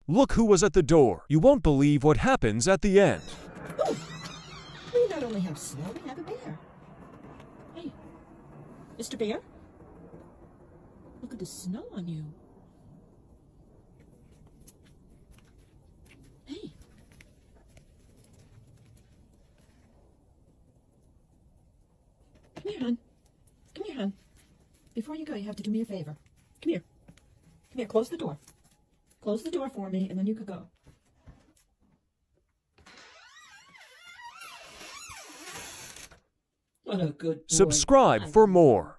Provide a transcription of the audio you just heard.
Look who was at the door. You won't believe what happens at the end. Oh! We not only have snow, we have a bear. Hey, Mr. Bear? Look at the snow on you. Hey. Come here, hon. Come here, hon. Before you go, you have to do me a favor. Come here. Come here, close the door. Close the door for me, and then you could go. What a good boy. Subscribe for more.